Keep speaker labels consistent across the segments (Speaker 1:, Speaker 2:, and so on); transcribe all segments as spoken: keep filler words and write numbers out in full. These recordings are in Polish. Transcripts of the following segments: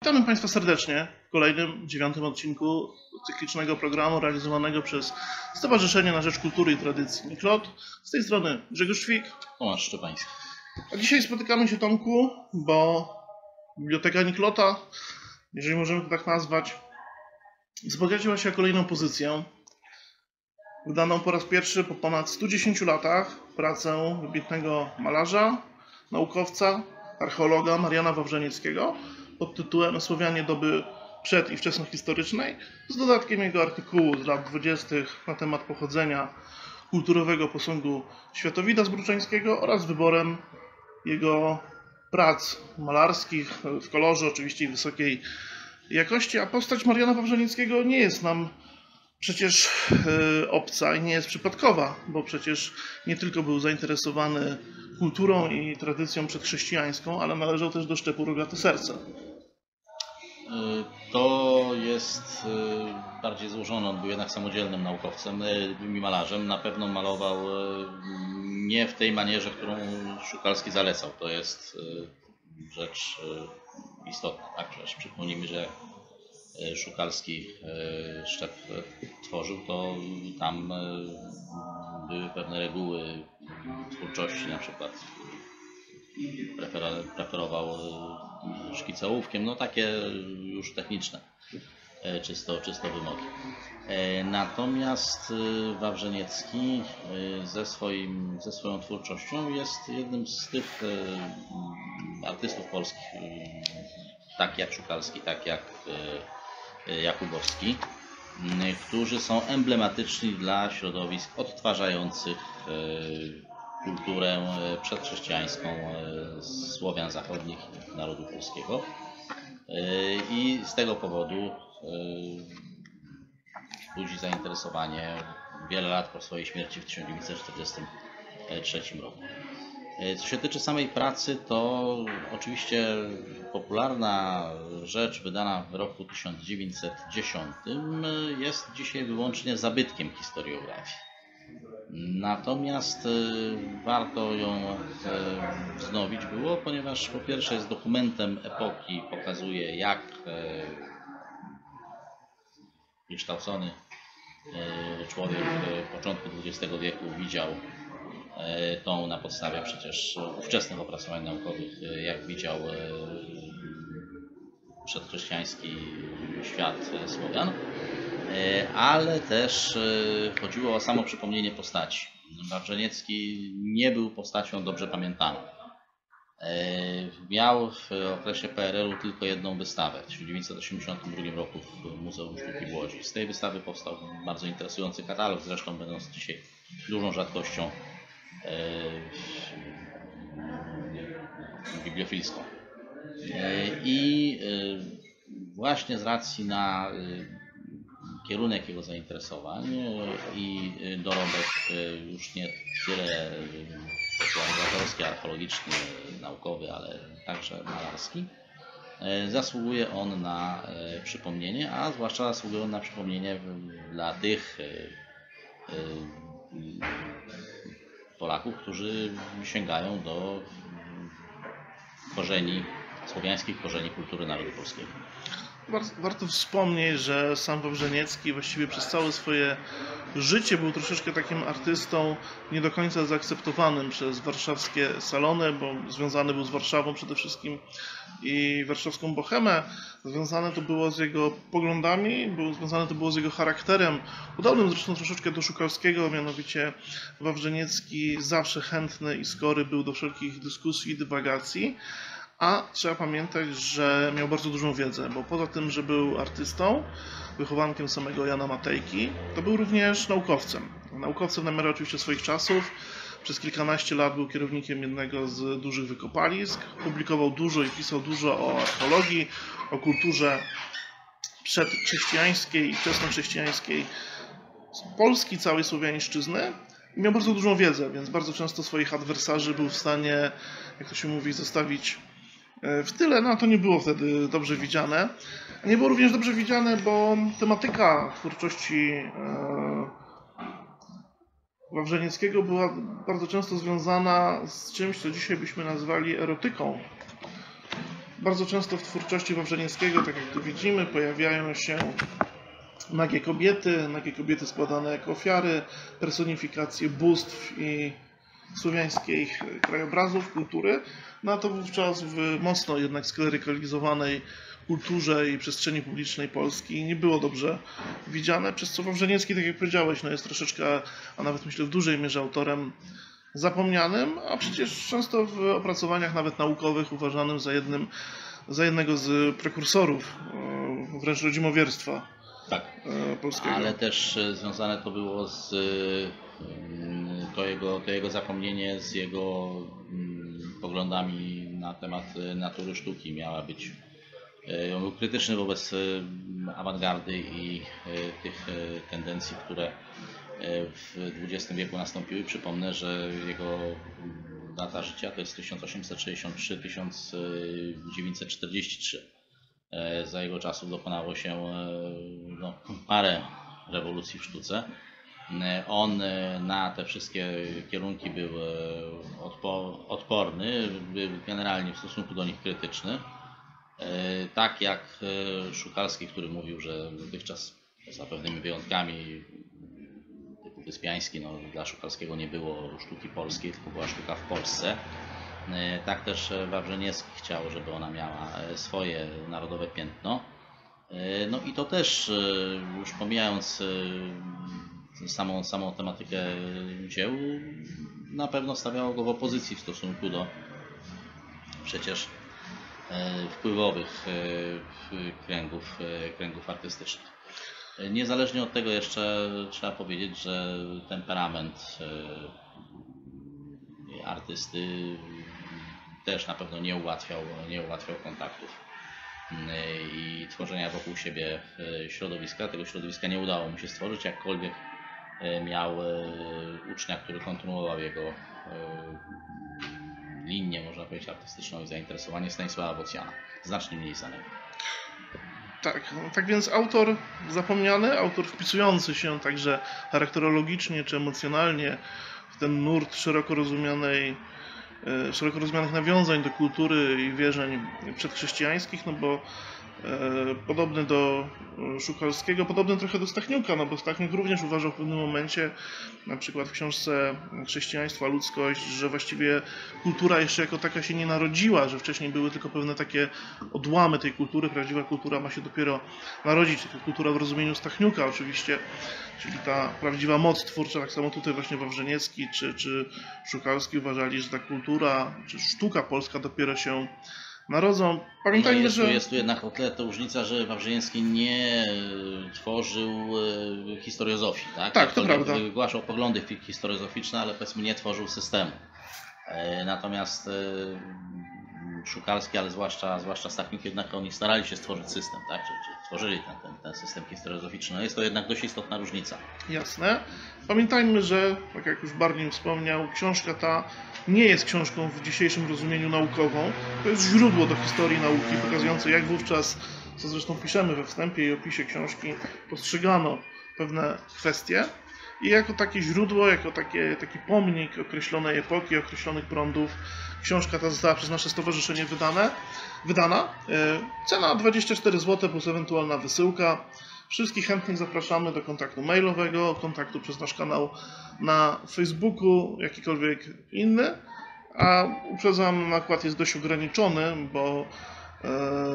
Speaker 1: Witamy Państwa serdecznie w kolejnym, dziewiątym odcinku cyklicznego programu realizowanego przez Stowarzyszenie na Rzecz Kultury i Tradycji Niklot. Z tej strony Grzegorz Ćwik.
Speaker 2: Tomasz Szczepański.
Speaker 1: A dzisiaj spotykamy się, Tomku, bo Biblioteka Niklota, jeżeli możemy to tak nazwać, wzbogaciła się o kolejną pozycję, wydaną po raz pierwszy po ponad stu dziesięciu latach, pracę wybitnego malarza, naukowca, archeologa Mariana Wawrzenieckiego pod tytułem Słowianie doby przed- i wczesnohistorycznej, z dodatkiem jego artykułu z lat dwudziestych na temat pochodzenia kulturowego posągu Światowida Zbruczeńskiego oraz wyborem jego prac malarskich w kolorze, oczywiście i wysokiej jakości. A postać Mariana Wawrzenieckiego nie jest nam przecież yy, obca i nie jest przypadkowa, bo przecież nie tylko był zainteresowany kulturą i tradycją przedchrześcijańską, ale należał też do szczepu Rogate Serce.
Speaker 2: To jest bardziej złożone. On był jednak samodzielnym naukowcem i malarzem. Na pewno malował nie w tej manierze, którą Szukalski zalecał. To jest rzecz istotna. Tak? Przecież przypomnijmy, że Szukalski szczep tworzył, to tam były pewne reguły twórczości, na przykład preferował szkice ołówkiem, no takie już techniczne, czysto, czysto wymogi. Natomiast Wawrzeniecki ze, swoim, ze swoją twórczością jest jednym z tych artystów polskich, tak jak Szukalski, tak jak Jakubowski, którzy są emblematyczni dla środowisk odtwarzających kulturę przedchrześcijańską Słowian zachodnich i narodu polskiego. I z tego powodu budzi zainteresowanie wiele lat po swojej śmierci w tysiąc dziewięćset czterdziestym trzecim roku. Co się tyczy samej pracy, to oczywiście popularna rzecz wydana w roku tysiąc dziewięćset dziesiątym jest dzisiaj wyłącznie zabytkiem historiografii. Natomiast warto ją wznowić było, ponieważ po pierwsze jest dokumentem epoki, pokazuje jak wykształcony człowiek początku dwudziestego wieku widział tą na podstawie przecież ówczesnych opracowań naukowych, jak widział przedchrześcijański świat Słowian, ale też chodziło o samo przypomnienie postaci. Wawrzeniecki nie był postacią dobrze pamiętaną. Miał w okresie P R L u tylko jedną wystawę w tysiąc dziewięćset osiemdziesiątym drugim roku w Muzeum Sztuki w Łodzi. Z tej wystawy powstał bardzo interesujący katalog, zresztą będąc dzisiaj dużą rzadkością bibliofilską. I właśnie z racji na kierunek jego zainteresowań i dorobek już nie tyle popularyzatorski, archeologiczny, naukowy, ale także malarski, zasługuje on na przypomnienie, a zwłaszcza zasługuje on na przypomnienie dla tych Polaków, którzy sięgają do korzeni, słowiańskich korzeni kultury narodu polskiego.
Speaker 1: Warto wspomnieć, że sam Wawrzeniecki właściwie przez całe swoje życie był troszeczkę takim artystą nie do końca zaakceptowanym przez warszawskie salony, bo związany był z Warszawą przede wszystkim i warszawską bohemę. Związane to było z jego poglądami, było, związane to było z jego charakterem, podobnym zresztą troszeczkę do Szukalskiego, mianowicie Wawrzeniecki zawsze chętny i skory był do wszelkich dyskusji i dywagacji. A trzeba pamiętać, że miał bardzo dużą wiedzę, bo poza tym, że był artystą, wychowankiem samego Jana Matejki, to był również naukowcem. Naukowcem na miarę oczywiście swoich czasów. Przez kilkanaście lat był kierownikiem jednego z dużych wykopalisk. Publikował dużo i pisał dużo o archeologii, o kulturze przedchrześcijańskiej i wczesnochrześcijańskiej Polski, całej słowiańszczyzny. I miał bardzo dużą wiedzę, więc bardzo często swoich adwersarzy był w stanie, jak to się mówi, zostawić w tyle. No to nie było wtedy dobrze widziane. Nie było również dobrze widziane, bo tematyka twórczości Wawrzenieckiego była bardzo często związana z czymś, co dzisiaj byśmy nazwali erotyką. Bardzo często w twórczości Wawrzynieckiego, tak jak tu widzimy, pojawiają się nagie kobiety, nagie kobiety składane jako ofiary, personifikacje bóstw i słowiańskich krajobrazów, kultury. No a to wówczas w mocno jednak sklerykalizowanej kulturze i przestrzeni publicznej Polski nie było dobrze widziane, przez co Wawrzyniecki, tak jak powiedziałeś, no jest troszeczkę, a nawet myślę w dużej mierze autorem zapomnianym, a przecież często w opracowaniach nawet naukowych uważanym za, jednym, za jednego z prekursorów wręcz rodzimowierstwa
Speaker 2: tak,
Speaker 1: polskiego.
Speaker 2: Ale też związane to było z to jego, to jego zapomnienie z jego poglądami na temat natury sztuki. Miała być, on był krytyczny wobec awangardy i tych tendencji, które w dwudziestym wieku nastąpiły. Przypomnę, że jego data życia to jest tysiąc osiemset sześćdziesiąty trzeci do tysiąc dziewięćset czterdziesty trzeci. Za jego czasów dokonało się no, parę rewolucji w sztuce. On na te wszystkie kierunki był odpo odporny, był generalnie w stosunku do nich krytyczny. Tak jak Szukalski, który mówił, że dotychczas za pewnymi wyjątkami typu Wyspiański, no, dla Szukalskiego nie było sztuki polskiej, tylko była sztuka w Polsce. Tak też Wawrzyniecki chciał, żeby ona miała swoje narodowe piętno. No i to też, już pomijając samą, samą tematykę dzieł, na pewno stawiało go w opozycji w stosunku do przecież wpływowych kręgów, kręgów artystycznych. Niezależnie od tego jeszcze trzeba powiedzieć, że temperament artysty też na pewno nie ułatwiał, nie ułatwiał kontaktów i tworzenia wokół siebie środowiska. Tego środowiska nie udało mu się stworzyć, jakkolwiek miał ucznia, który kontynuował jego linię, można powiedzieć, artystyczną i zainteresowanie, Stanisława Bocjana, znacznie mniej znanego.
Speaker 1: Tak, tak więc autor zapomniany, autor wpisujący się także charakterologicznie czy emocjonalnie w ten nurt szeroko rozumianej, szeroko rozumianych nawiązań do kultury i wierzeń przedchrześcijańskich, no bo e, podobny do Szukalskiego, podobny trochę do Stachniuka, no bo Stachniuk również uważał w pewnym momencie, na przykład w książce Chrześcijaństwo, ludzkość, że właściwie kultura jeszcze jako taka się nie narodziła, że wcześniej były tylko pewne takie odłamy tej kultury, prawdziwa kultura ma się dopiero narodzić, taka kultura w rozumieniu Stachniuka oczywiście, czyli ta prawdziwa moc twórcza. Tak samo tutaj właśnie Wawrzyniecki czy, czy Szukalski uważali, że ta kultura czy sztuka polska dopiero się narodzą. Pamiętajmy,
Speaker 2: no jest,
Speaker 1: że...
Speaker 2: jest tu jednak o tyle to różnica, że Wawrzyniecki nie tworzył historiozofii, tak?
Speaker 1: Tak, to prawda.
Speaker 2: Wygłaszał poglądy historiozoficzne, ale powiedzmy nie tworzył systemu. Natomiast Szukalski, ale zwłaszcza, zwłaszcza Stachniuk, jednak oni starali się stworzyć system, tak? Czy, czy tworzyli ten, ten, ten system historiozoficzny. No jest to jednak dość istotna różnica. Jasne.
Speaker 1: Pamiętajmy, że, tak jak już Barney wspomniał, książka ta nie jest książką w dzisiejszym rozumieniu naukową. To jest źródło do historii nauki, pokazujące, jak wówczas, co zresztą piszemy we wstępie i opisie książki, postrzegano pewne kwestie. I jako takie źródło, jako takie, taki pomnik określonej epoki, określonych prądów, książka ta została przez nasze stowarzyszenie wydane, wydana. Cena dwadzieścia cztery złote plus ewentualna wysyłka. Wszystkich chętnych zapraszamy do kontaktu mailowego, kontaktu przez nasz kanał na Facebooku, jakikolwiek inny. A uprzedzam, nakład jest dość ograniczony, bo e,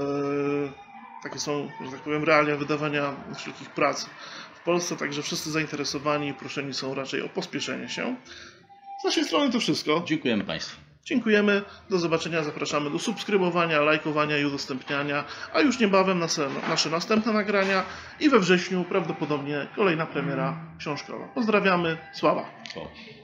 Speaker 1: takie są, że tak powiem, realia wydawania wszelkich prac w Polsce, także wszyscy zainteresowani i proszeni są raczej o pospieszenie się. Z naszej strony to wszystko.
Speaker 2: Dziękujemy Państwu.
Speaker 1: Dziękujemy, do zobaczenia, zapraszamy do subskrybowania, lajkowania i udostępniania, a już niebawem nasze, nasze następne nagrania i we wrześniu prawdopodobnie kolejna premiera książkowa. Pozdrawiamy, sława!
Speaker 2: O.